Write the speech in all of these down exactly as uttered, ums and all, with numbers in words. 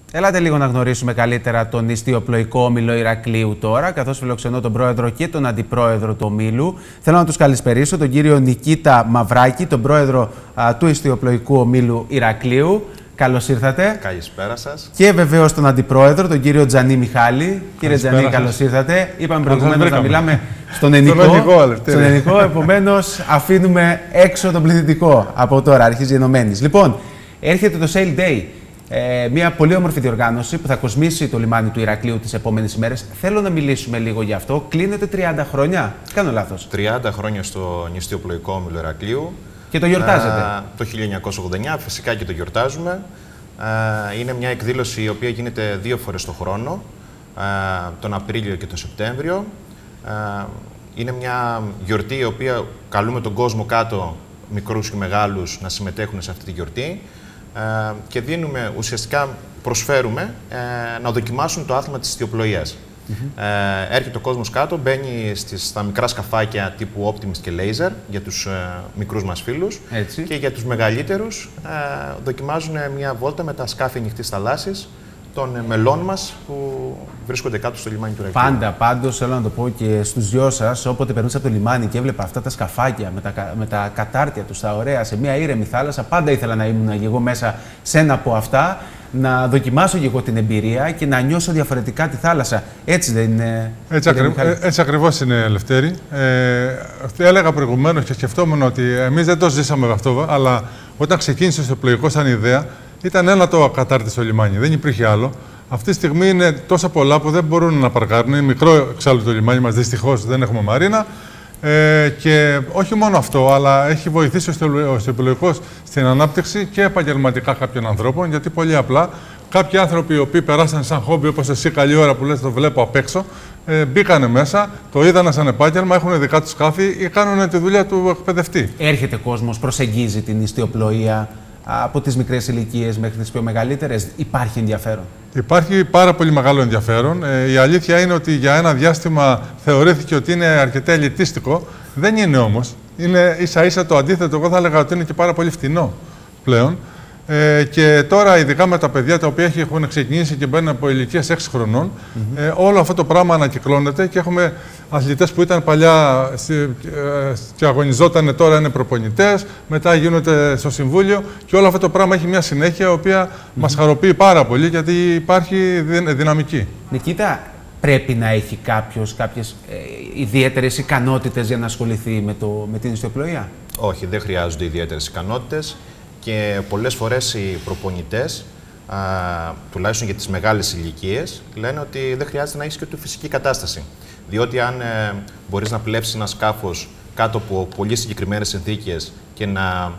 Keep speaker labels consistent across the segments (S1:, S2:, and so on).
S1: Ελάτε λίγο να γνωρίσουμε καλύτερα τον νηστιοπλοϊκό όμιλο Ηρακλείου τώρα, καθώς φιλοξενώ τον πρόεδρο και τον αντιπρόεδρο του ομίλου. Θέλω να τους καλησπερίσω, τον κύριο Νικήτα Μαυράκη, τον πρόεδρο α, του νηστιοπλοϊκού ομίλου Ηρακλείου. Καλώς ήρθατε.
S2: Καλησπέρα σας.
S1: Και βεβαίως τον αντιπρόεδρο, τον κύριο Τζανί Μιχάλη. Κύριε Τζανί, καλώς ήρθατε. Είπαμε προηγουμένως να μιλάμε στον ελληνικό. Στον ελληνικό, επομένως αφήνουμε έξω τον πληθυντικό από τώρα, αρχίζει ενωμένης. Λοιπόν, έρχεται το Sail Day. Ε, μια πολύ όμορφη διοργάνωση που θα κοσμήσει το λιμάνι του Ηρακλείου τις επόμενες ημέρες. Θέλω να μιλήσουμε λίγο γι' αυτό. Κλείνεται τριάντα χρόνια. Κάνω λάθος?
S2: τριάντα χρόνια στο νηστιοπλοϊκό όμιλο Ηρακλείου.
S1: Και το γιορτάζετε?
S2: Α, το χίλια εννιακόσια ογδόντα εννιά, φυσικά και το γιορτάζουμε. Α, είναι μια εκδήλωση η οποία γίνεται δύο φορές το χρόνο, α, τον Απρίλιο και τον Σεπτέμβριο. Α, είναι μια γιορτή η οποία καλούμε τον κόσμο κάτω, μικρούς και μεγάλους, να συμμετέχουν σε αυτή τη γιορτή. Ε, και δίνουμε, ουσιαστικά προσφέρουμε ε, να δοκιμάσουν το άθλημα της νηστιοπλοείας. Mm-hmm. ε, έρχεται ο κόσμος κάτω, μπαίνει στις, στα μικρά σκαφάκια τύπου Optimist και Laser για τους ε, μικρούς μας φίλους.
S1: Έτσι.
S2: Και για τους μεγαλύτερους ε, δοκιμάζουν μια βόλτα με τα σκάφη ανοιχτής θαλάσσης των μελών μας που βρίσκονται κάτω στο λιμάνι του Ηρακλείου.
S1: Πάντα, πάντως θέλω να το πω και στους δυο σας, όποτε περνούσα από το λιμάνι και έβλεπα αυτά τα σκαφάκια με τα, με τα κατάρτια τους, τα ωραία, σε μια ήρεμη θάλασσα, πάντα ήθελα να ήμουν και εγώ μέσα σε ένα από αυτά, να δοκιμάσω και εγώ την εμπειρία και να νιώσω διαφορετικά τη θάλασσα. Έτσι δεν είναι?
S3: Έτσι, ακρι... Έτσι ακριβώς είναι, Λευτέρη. Ε, έλεγα προηγουμένως και σκεφτόμουν ότι εμείς δεν το ζήσαμε αυτό, αλλά όταν ξεκίνησε το πλοϊκό σαν ιδέα, ήταν ένα το ακατάρτιστο στο λιμάνι, δεν υπήρχε άλλο. Αυτή τη στιγμή είναι τόσα πολλά που δεν μπορούν να παρκάρουν. Είναι μικρό εξάλλου το λιμάνι μας, δυστυχώς δεν έχουμε μαρίνα. Ε, και όχι μόνο αυτό, αλλά έχει βοηθήσει ο νηστιοπλοϊκός στην ανάπτυξη και επαγγελματικά κάποιων ανθρώπων. Γιατί πολύ απλά κάποιοι άνθρωποι οι οποίοι περάσαν σαν χόμπι, όπως εσύ, καλή ώρα που λες, το βλέπω απ' έξω, ε, μπήκανε μέσα, το είδανε σαν επάγγελμα, έχουν δικά του σκάφη ή κάνουν τη δουλειά του εκπαιδευτή.
S1: Έρχεται κόσμος, προσεγγίζει την νηστιοπλοεία από τις μικρές ηλικίες μέχρι τις πιο μεγαλύτερες? Υπάρχει ενδιαφέρον?
S3: Υπάρχει πάρα πολύ μεγάλο ενδιαφέρον. Ε, η αλήθεια είναι ότι για ένα διάστημα θεωρήθηκε ότι είναι αρκετά ελιτίστικο. Δεν είναι όμως. Είναι ίσα-ίσα το αντίθετο. Εγώ θα έλεγα ότι είναι και πάρα πολύ φτηνό πλέον. Ε, και τώρα, ειδικά με τα παιδιά τα οποία έχουν ξεκινήσει και μπαίνουν από ηλικίες έξι χρονών, mm-hmm. ε, όλο αυτό το πράγμα ανακυκλώνεται και έχουμε αθλητές που ήταν παλιά και αγωνιζόταν, τώρα είναι προπονητές, μετά γίνονται στο συμβούλιο και όλο αυτό το πράγμα έχει μια συνέχεια η οποία mm-hmm. μας χαροποιεί πάρα πολύ γιατί υπάρχει δυναμική.
S1: Νικήτα, πρέπει να έχει κάποιος κάποιες ε, ιδιαίτερες ικανότητες για να ασχοληθεί με, το, με την νηστιοπλοεία?
S2: Όχι, δεν χρειάζονται ιδιαίτερες ικανότητες. Και πολλές φορές οι προπονητές, α, τουλάχιστον για τις μεγάλες ηλικίες, λένε ότι δεν χρειάζεται να έχεις και τη φυσική κατάσταση. Διότι αν ε, μπορείς να πλέψεις ένα σκάφος κάτω από πολύ συγκεκριμένες συνθήκες και να α,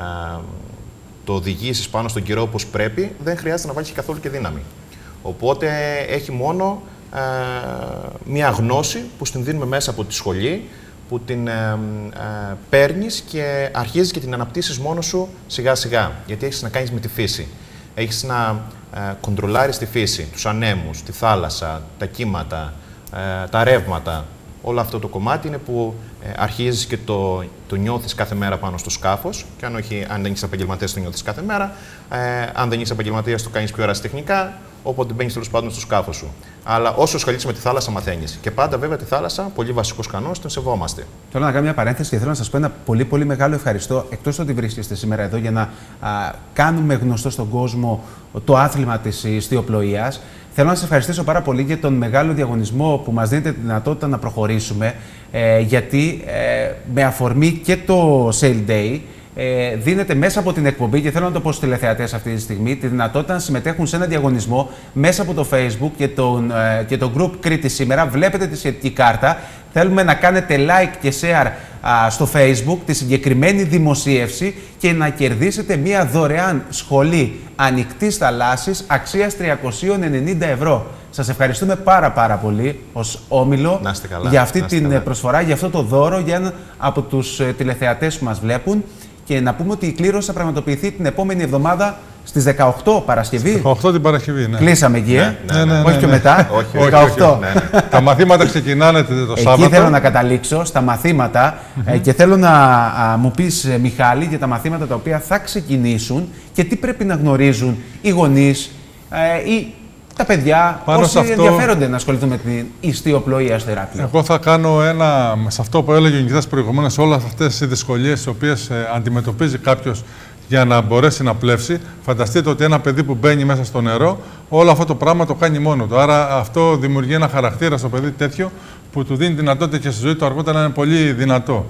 S2: το οδηγήσεις πάνω στον καιρό όπως πρέπει, δεν χρειάζεται να βάλεις καθόλου και δύναμη. Οπότε έχει μόνο α, μία γνώση που την δίνουμε μέσα από τη σχολή, που την ε, ε, παίρνεις και αρχίζεις και την αναπτύσσεις μόνος σου σιγά σιγά. Γιατί έχεις να κάνεις με τη φύση. Έχεις να ε, κοντρολάρεις τη φύση, τους ανέμους, τη θάλασσα, τα κύματα, ε, τα ρεύματα. Όλο αυτό το κομμάτι είναι που ε, αρχίζεις και το, το νιώθεις κάθε μέρα πάνω στο σκάφος. Και αν, όχι, αν δεν είσαι επαγγελματίας, το νιώθεις κάθε μέρα. Ε, αν δεν είσαι επαγγελματίας, το κάνεις πιο ερασιτεχνικά. Όποτε μπαίνεις τέλος πάντων στο σκάφο σου. Αλλά όσο ασχολείσαι με τη θάλασσα, μαθαίνεις. Και πάντα, βέβαια, τη θάλασσα, πολύ βασικός κανόνας, τον σεβόμαστε.
S1: Θέλω να κάνω μια παρένθεση και θέλω να σας πω ένα πολύ, πολύ μεγάλο ευχαριστώ. Εκτός ότι βρίσκεστε σήμερα εδώ για να α, κάνουμε γνωστό στον κόσμο το άθλημα της νηστιοπλοείας, θέλω να σας ευχαριστήσω πάρα πολύ για τον μεγάλο διαγωνισμό που μας δίνετε τη δυνατότητα να προχωρήσουμε. Ε, γιατί ε, με αφορμή και το Sail Day, Ε, δίνεται μέσα από την εκπομπή, και θέλω να το πω στους τηλεθεατές αυτή τη στιγμή, τη δυνατότητα να συμμετέχουν σε ένα διαγωνισμό μέσα από το Facebook και, τον, ε, και το group Κρήτη σήμερα. Βλέπετε τη σχετική κάρτα. Θέλουμε να κάνετε like και share α, στο Facebook τη συγκεκριμένη δημοσίευση και να κερδίσετε μια δωρεάν σχολή ανοιχτής θαλάσσης αξίας τριακόσια ενενήντα ευρώ. Σας ευχαριστούμε πάρα πάρα πολύ ως Όμιλο για αυτή την καλά. προσφορά, για αυτό το δώρο για έναν από τους ε, τηλεθεατές που μας βλέπουν. Και να πούμε ότι η κλήρωση θα πραγματοποιηθεί την επόμενη εβδομάδα στις δεκαοκτώ Παρασκευή.
S3: δεκαοκτώ την Παρασκευή, ναι.
S1: Κλείσαμε εκεί,
S2: ναι, ναι, ναι, ναι,
S1: όχι
S2: ναι,
S1: πιο
S2: ναι.
S1: μετά.
S2: όχι,
S1: δεκαοκτώ.
S2: Όχι, όχι, ναι, ναι.
S3: Τα μαθήματα ξεκινάνε το Σάββατο.
S1: Εκεί θέλω να καταλήξω, στα μαθήματα. Mm-hmm. ε, και θέλω να α, μου πεις, Μιχάλη, για τα μαθήματα τα οποία θα ξεκινήσουν και τι πρέπει να γνωρίζουν οι γονείς, ε, ή τα παιδιά,
S3: Πάνω
S1: όσοι
S3: αυτό...
S1: ενδιαφέρονται να ασχοληθούν με την ιστιοπλοεία στο Ηράκλειο.
S3: Εγώ θα κάνω ένα, σε αυτό που έλεγε ο Νικητάς προηγουμένως, όλες αυτές οι δυσκολίες τις οποίες ε, αντιμετωπίζει κάποιος για να μπορέσει να πλεύσει. Φανταστείτε ότι ένα παιδί που μπαίνει μέσα στο νερό, όλο αυτό το πράγμα το κάνει μόνο του. Άρα αυτό δημιουργεί ένα χαρακτήρα στο παιδί τέτοιο που του δίνει δυνατότητα και στη ζωή του αργότερα να είναι πολύ δυνατό.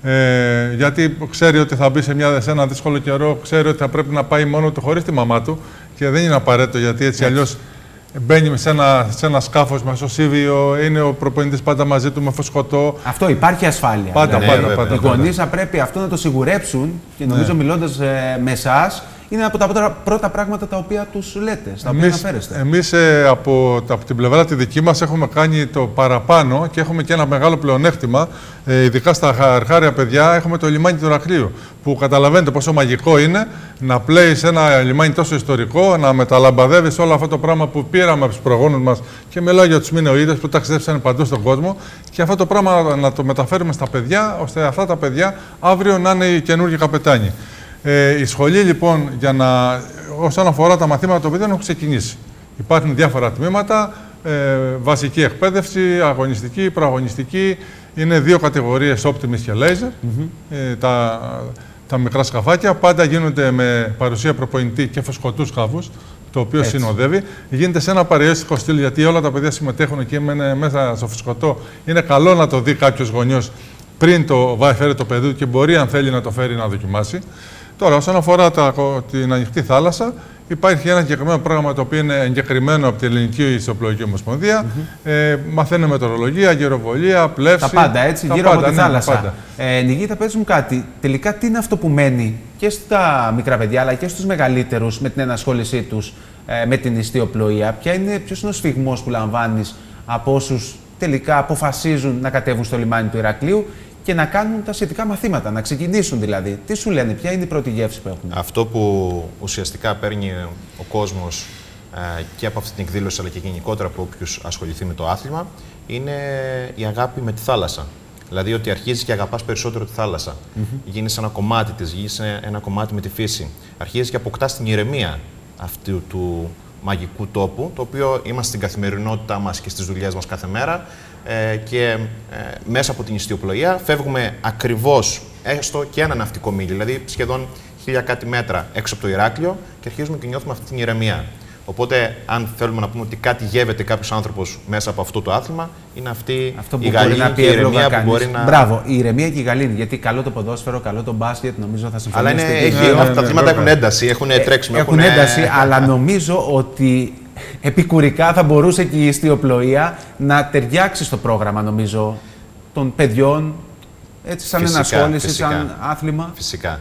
S3: Ε, γιατί ξέρει ότι θα μπει σε, μια, σε ένα δύσκολο καιρό, ξέρει ότι θα πρέπει να πάει μόνο του χωρίς τη μαμά του και δεν είναι απαραίτητο, γιατί έτσι αλλιώς μπαίνει σε ένα, σε ένα σκάφος μεσοσύβιο, είναι ο προπονητής πάντα μαζί του με φωσχωτό.
S1: Αυτό υπάρχει ασφάλεια.
S3: Πάντα,
S1: δηλαδή,
S3: πάντα, πάντα,
S1: οι
S3: πάντα.
S1: γονείς θα πρέπει αυτό να το σιγουρέψουν και νομίζω, ναι, μιλώντας ε, με εσάς, είναι από τα πρώτα, πρώτα πράγματα τα οποία τους λέτε, στα οποία αναφέρεστε.
S3: Εμείς ε, από, από την πλευρά τη δική μας έχουμε κάνει το παραπάνω και έχουμε και ένα μεγάλο πλεονέκτημα, ε, ειδικά στα αρχάρια παιδιά, έχουμε το λιμάνι του Ηρακλείου, που καταλαβαίνετε πόσο μαγικό είναι να πλέει σε ένα λιμάνι τόσο ιστορικό, να μεταλαμπαδεύεις όλο αυτό το πράγμα που πήραμε από τους προγόνους μας, και μιλάω για τους Μινεοίδες που ταξιδέψαν παντού στον κόσμο, και αυτό το πράγμα να το μεταφέρουμε στα παιδιά, ώστε αυτά τα παιδιά αύριο να είναι οι καινούργιοι καπετάνοι. Ε, η σχολή λοιπόν, για να, όσον αφορά τα μαθήματα των παιδιών, έχουν ξεκινήσει. Υπάρχουν διάφορα τμήματα, ε, βασική εκπαίδευση, αγωνιστική, προαγωνιστική. Είναι δύο κατηγορίες, Optimus και Laser, mm-hmm. ε, τα, τα μικρά σκαφάκια. Πάντα γίνονται με παρουσία προπονητή και φωσχωτούς σκάφους, το οποίο έτσι συνοδεύει. Γίνεται σε ένα παρεϊστικό στυλ, γιατί όλα τα παιδιά συμμετέχουν και είναι μέσα στο φωσχωτό. Είναι καλό να το δει κάποιος γονιός πριν το φέρει το παιδί και μπορεί, αν θέλει, να το φέρει να δοκιμάσει. Τώρα, όσον αφορά τα, την ανοιχτή θάλασσα, υπάρχει ένα συγκεκριμένο πρόγραμμα το οποίο είναι εγκεκριμένο από την Ελληνική Ιστιοπλοϊκή Ομοσπονδία. Mm-hmm. ε, μαθαίνουμε μετεωρολογία, γεροβολία, πλεύση.
S1: Τα πάντα, έτσι,
S3: τα
S1: γύρω
S3: πάντα,
S1: από τη
S3: ναι,
S1: θάλασσα. Ε, Νικήτα, πες μου κάτι. Τελικά, τι είναι αυτό που μένει και στα μικρά παιδιά, αλλά και στους μεγαλύτερους με την ενασχόλησή τους ε, με την ιστιοπλοεία? Ποια είναι, ποιος είναι ο σφιγμός που λαμβάνεις από όσους τελικά αποφασίζουν να κατέβουν στο λιμάνι του Ηρακλείου και να κάνουν τα σχετικά μαθήματα, να ξεκινήσουν δηλαδή? Τι σου λένε, ποια είναι η πρώτη γεύση που έχουν?
S2: Αυτό που ουσιαστικά παίρνει ο κόσμος ε, και από αυτή την εκδήλωση, αλλά και γενικότερα από όποιους ασχοληθεί με το άθλημα, είναι η αγάπη με τη θάλασσα. Δηλαδή ότι αρχίζεις και αγαπάς περισσότερο τη θάλασσα. Mm-hmm. Γίνεις ένα κομμάτι της, γίνεις ένα κομμάτι με τη φύση. Αρχίζεις και αποκτάς την ηρεμία αυτού του μαγικού τόπου, το οποίο είμαστε στην καθημερινότητά μας και στις δουλειές μας κάθε μέρα. Ε, και ε, μέσα από την ιστιοπλοεία φεύγουμε ακριβώς έστω και ένα ναυτικό μίλι, δηλαδή σχεδόν χίλια κάτι μέτρα έξω από το Ηράκλειο, και αρχίζουμε και νιώθουμε αυτή την ηρεμία. Οπότε, αν θέλουμε να πούμε ότι κάτι γεύεται κάποιος άνθρωπος μέσα από αυτό το άθλημα, είναι αυτή
S1: αυτό
S2: η γαλήνη και η ηρεμία που μπορεί να.
S1: Μπράβο, η ηρεμία και η γαλήνη. Γιατί καλό το ποδόσφαιρο, καλό το μπάσκετ, νομίζω θα συμφωνήσουμε.
S2: Αλλά είναι, έχει, ναι, αυτά τα αθλήματα έχουν ένταση, έχουν ε, τρέξιμο.
S1: Έχουν ένταση, αλλά νομίζω ότι επικουρικά θα μπορούσε και η ιστιοπλοεία να ταιριάξει στο πρόγραμμα, νομίζω, των παιδιών, έτσι, σαν φυσικά, ενασχόληση, φυσικά, σαν άθλημα.
S2: Φυσικά.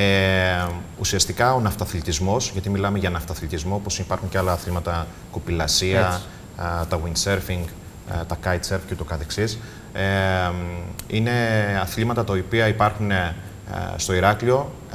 S2: Ε, ουσιαστικά ο ναυταθλητισμός, γιατί μιλάμε για ναυταθλητισμό, όπως υπάρχουν και άλλα αθλήματα, κοπηλασία, α, τα windsurfing, α, τα kitesurf και το καθεξής, ε, είναι αθλήματα τα οποία υπάρχουν α, στο Ηράκλειο. Α,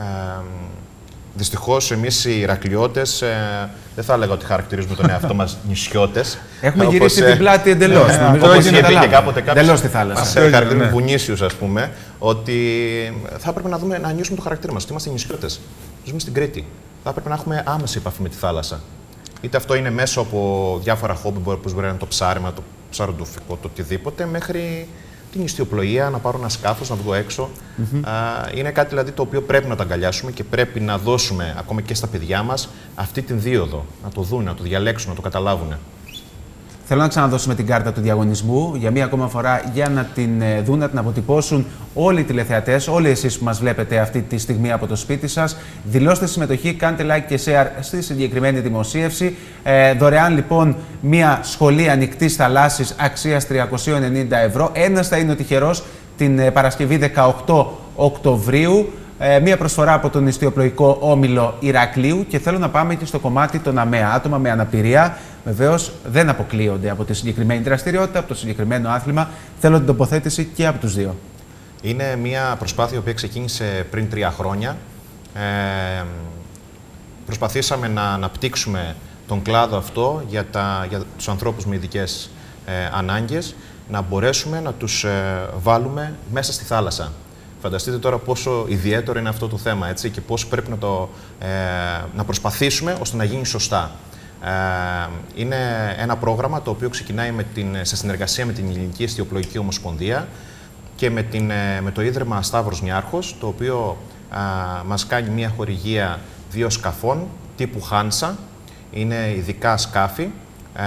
S2: Δυστυχώς, εμείς οι Ηρακλειώτες ε, δεν θα έλεγα ότι χαρακτηρίζουμε τον εαυτό μας νησιώτες.
S1: Έχουμε όπως, γυρίσει ε, την πλάτη εντελώς.
S2: Ε, όπως είχε πει και κάποτε κάποιος,
S1: στη θάλασσα.
S2: Μας ε, χαρακτηρίζουμε ναι. βουνίσιους, ας πούμε, ότι θα έπρεπε να, δούμε, να νιώσουμε το χαρακτήρα μας, ότι είμαστε νησιώτες. Ζούμε στην Κρήτη. Θα έπρεπε να έχουμε άμεση επαφή με τη θάλασσα. Είτε αυτό είναι μέσω από διάφορα χόμπι, όπως μπορεί να είναι το ψάρεμα, το ψαροντοφικό, το οτιδήποτε, μέχρι την ιστιοπλοεία, να πάρω ένα σκάφος, να βγω έξω. Mm-hmm. Α, είναι κάτι δηλαδή το οποίο πρέπει να το αγκαλιάσουμε και πρέπει να δώσουμε ακόμα και στα παιδιά μας αυτή την δίωδο. Να το δουν, να το διαλέξουν, να το καταλάβουν.
S1: Θέλω να ξαναδώσουμε την κάρτα του διαγωνισμού για μία ακόμα φορά, για να την δουν, να την αποτυπώσουν όλοι οι τηλεθεατές, όλοι εσείς που μας βλέπετε αυτή τη στιγμή από το σπίτι σας. Δηλώστε συμμετοχή, κάντε like και share στη συγκεκριμένη δημοσίευση. Ε, δωρεάν λοιπόν μία σχολή ανοιχτής θαλάσσης αξίας τριακόσια ενενήντα ευρώ. Ένας θα είναι ο τυχερός την Παρασκευή δεκαοκτώ Οκτωβρίου. Ε, μία προσφορά από τον Ιστιοπλοϊκό Όμιλο Ηρακλείου, και θέλω να πάμε και στο κομμάτι των ΑΜΕΑ. Άτομα με αναπηρία βεβαίως δεν αποκλείονται από τη συγκεκριμένη δραστηριότητα, από το συγκεκριμένο άθλημα. Θέλω την τοποθέτηση και από τους δύο.
S2: Είναι μία προσπάθεια που ξεκίνησε πριν τρία χρόνια. Ε, προσπαθήσαμε να αναπτύξουμε τον κλάδο αυτό για, τα, για τους ανθρώπους με ειδικές ε, ανάγκες, να μπορέσουμε να τους ε, βάλουμε μέσα στη θάλασσα. Φανταστείτε τώρα πόσο ιδιαίτερο είναι αυτό το θέμα, έτσι, και πώς πρέπει να, το, ε, να προσπαθήσουμε ώστε να γίνει σωστά. Ε, είναι ένα πρόγραμμα το οποίο ξεκινάει με την, σε συνεργασία με την Ελληνική Ιστιοπλοϊκή Ομοσπονδία και με, την, με το Ίδρυμα Σταύρος Νιάρχος, το οποίο α, μας κάνει μια χορηγία δύο σκαφών τύπου Χάνσα. Είναι ειδικά σκάφη, ε,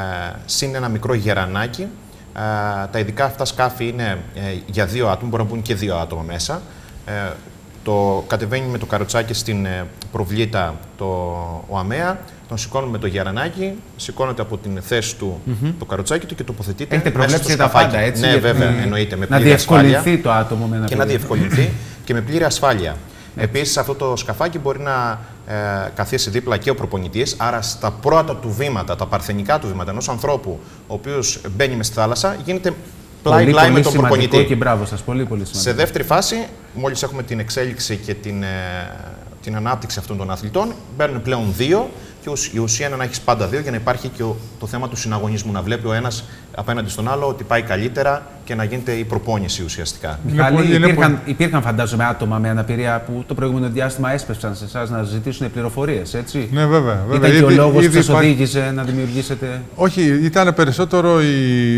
S2: συν ένα μικρό γερανάκι. Ε, τα ειδικά αυτά σκάφη είναι ε, για δύο άτομα, μπορεί να μπουν και δύο άτομα μέσα. Ε, το κατεβαίνει με το καροτσάκι στην ε, προβλήτα το, ο ΑΜΕΑ, τον σηκώνουμε με το γερανάκι, σηκώνεται από την θέση του mm-hmm. το καροτσάκι του και τοποθετείται.
S1: Έχετε προβλέψει τα πάντα, έτσι.
S2: Ναι, βέβαια, να... εννοείται. Με
S1: να διευκολυνθεί το άτομο με ένα
S2: και να διευκολυνθεί και με πλήρη ασφάλεια. Επίσης, αυτό το σκαφάκι μπορεί να ε, καθίσει δίπλα και ο προπονητής, άρα στα πρώτα του βήματα, τα παρθενικά του βήματα ενός ανθρώπου, ο οποίος μπαίνει μες στη θάλασσα, γίνεται πλάι-πλάι με τον προπονητή.
S1: Και μπράβο σας, πολύ, πολύ σημαντικό.
S2: Σε δεύτερη φάση, μόλις έχουμε την εξέλιξη και την, ε, την ανάπτυξη αυτών των αθλητών, μπαίνουν πλέον δύο. Και η ουσία είναι να έχει πάντα δύο για να υπάρχει και το θέμα του συναγωνισμού. Να βλέπει ο ένας απέναντι στον άλλο ότι πάει καλύτερα και να γίνεται η προπόνηση ουσιαστικά.
S1: Μιχάλη, υπήρχαν, υπήρχαν φαντάζομαι άτομα με αναπηρία που το προηγούμενο διάστημα έσπευσαν σε εσάς να ζητήσουν πληροφορίες, έτσι.
S3: Ναι, βέβαια. βέβαια.
S1: Ήταν
S3: ήδη,
S1: και ο λόγος που σας
S3: υπάρχει...
S1: οδήγησε να δημιουργήσετε.
S3: Όχι, ήταν περισσότερο η,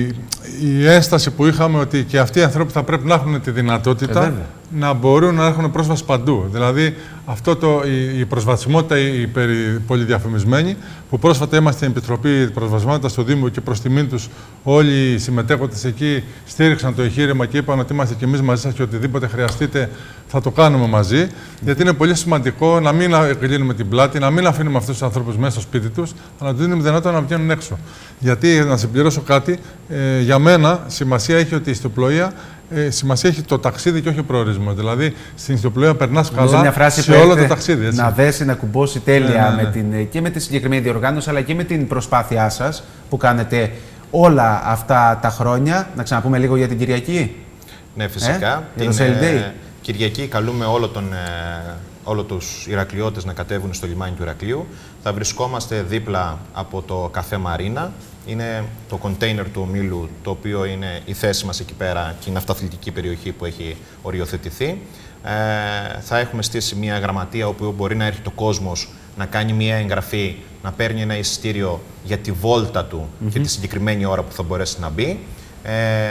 S3: η ένσταση που είχαμε ότι και αυτοί οι άνθρωποι θα πρέπει να έχουν τη δυνατότητα ε, να μπορούν να έχουν πρόσβαση παντού. Δηλαδή, αυτό το, η, η προσβασιμότητα, η, η περι, πολυδιαφημισμένη, που πρόσφατα είμαστε στην Επιτροπή Προσβασιμότητας στο Δήμο και προς τιμήν τους όλοι οι συμμετέχοντες εκεί στήριξαν το εγχείρημα και είπαν ότι είμαστε κι εμείς μαζί σας και οτιδήποτε χρειαστείτε θα το κάνουμε μαζί. Γιατί είναι πολύ σημαντικό να μην κλείνουμε την πλάτη, να μην αφήνουμε αυτούς τους ανθρώπους μέσα στο σπίτι τους, αλλά να τους δίνουμε δυνατότητα να βγαίνουν έξω. Γιατί, να συμπληρώσω κάτι, ε, για μένα σημασία έχει ότι η ιστιοπλοεία Ε, σημασία έχει το ταξίδι και όχι ο προορισμός. Δηλαδή, στην ιστιοπλοεία περνάς καλά
S1: μια φράση
S3: σε όλο το ταξίδι. Έτσι.
S1: Να δέσει, να κουμπώσει τέλεια
S3: ναι, ναι, ναι.
S1: Με την, και με τη συγκεκριμένη διοργάνωση, αλλά και με την προσπάθειά σας που κάνετε όλα αυτά τα χρόνια. Να ξαναπούμε λίγο για την Κυριακή.
S2: Ναι, φυσικά.
S1: Ε,
S2: την ε, Κυριακή καλούμε όλο τον, ε, όλο τους Ηρακλειώτες να κατέβουν στο λιμάνι του Ηρακλείου. Θα βρισκόμαστε δίπλα από το καφέ Μαρίνα. Είναι το κοντέινερ του ομίλου, το οποίο είναι η θέση μας εκεί πέρα και είναι αυτοαθλητική περιοχή που έχει οριοθετηθεί. Ε, θα έχουμε στήσει μια γραμματεία όπου μπορεί να έρχεται ο κόσμος να κάνει μια εγγραφή, να παίρνει ένα εισιτήριο για τη βόλτα του mm-hmm. και τη συγκεκριμένη ώρα που θα μπορέσει να μπει. Ε,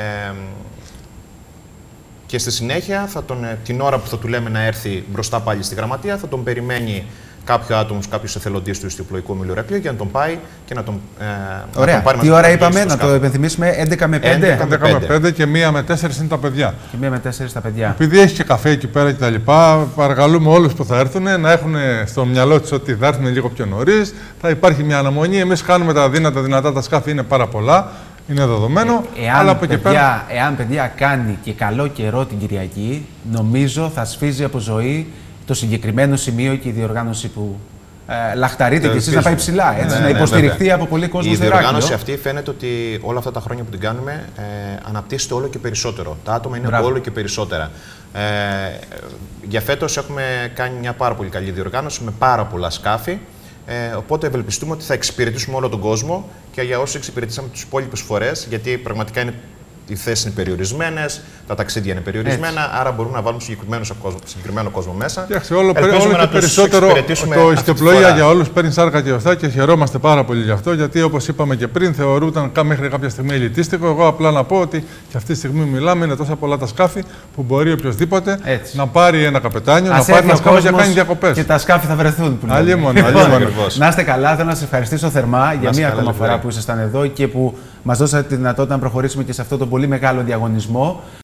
S2: και στη συνέχεια, θα τον, την ώρα που θα του λέμε να έρθει μπροστά πάλι στη γραμματεία, θα τον περιμένει κάποιο άτομο, κάποιο εθελοντή του Ιστιοπλοϊκού Ομίλου Ηρακλείου για να τον πάει και να τον, ε,
S1: Ωραία.
S2: Να τον πάρει.
S1: Τι ώρα είπαμε, να το υπενθυμίσουμε, έντεκα με πέντε.
S3: έντεκα με πέντε και μία με τέσσερα είναι τα παιδιά.
S1: Και μία με τέσσερα τα παιδιά.
S3: Επειδή έχει και καφέ εκεί πέρα κτλ., παρακαλούμε όλους που θα έρθουν να έχουν στο μυαλό τους ότι θα έρθουν λίγο πιο νωρίς. Θα υπάρχει μια αναμονή. Εμείς κάνουμε τα δύνατα, δυνατά, τα σκάφη είναι πάρα πολλά. Είναι δεδομένο.
S1: Ε, εάν,
S3: αλλά από
S1: παιδιά,
S3: πέρα...
S1: εάν παιδιά κάνει και καλό καιρό την Κυριακή, νομίζω θα σφίζει από ζωή το συγκεκριμένο σημείο και η διοργάνωση που ε, λαχταρείτε κι εσείς να πάει ψηλά. Έτσι, ναι, να υποστηριχθεί ναι, από πολύ κόσμο.
S2: Η διοργάνωση αυτή φαίνεται ότι όλα αυτά τα χρόνια που την κάνουμε ε, αναπτύσσεται όλο και περισσότερο. Τα άτομα είναι Μπράβο. όλο και περισσότερα. Ε, για φέτος έχουμε κάνει μια πάρα πολύ καλή διοργάνωση με πάρα πολλά σκάφη. Ε, οπότε ευελπιστούμε ότι θα εξυπηρετήσουμε όλο τον κόσμο και για όσους εξυπηρετήσαμε τους υπόλοιπους φορές, γιατί πραγματικά είναι, οι θέσεις είναι περιορισμένες, τα ταξίδια είναι περιορισμένα, έτσι. Άρα μπορούμε να βάλουμε συγκεκριμένο κόσμο μέσα.
S3: Κοιτάξτε, όλο, όλο και περισσότερο το ιστιοπλοεία για όλους παίρνει σάρκα και οστά και χαιρόμαστε πάρα πολύ γι' αυτό, γιατί όπως είπαμε και πριν, θεωρούταν μέχρι κάποια στιγμή ελιτίστικο. Εγώ απλά να πω ότι και αυτή τη στιγμή μιλάμε, είναι τόσα πολλά τα σκάφη που μπορεί οποιοδήποτε έτσι. να πάρει ένα καπετάνιο,
S1: Ας
S3: να πάρει ένα σκάφο και να κάνει διακοπές.
S1: Και τα σκάφη θα βρεθούν.
S3: Αλλήμον.
S1: Να είστε καλά, θέλω να σας ευχαριστήσω θερμά για μία ακόμα φορά που ήσασταν εδώ και που μας δώσατε τη δυνατότητα να προχωρήσουμε και σε αυτό το πολύ μεγάλο διαγωνισμό.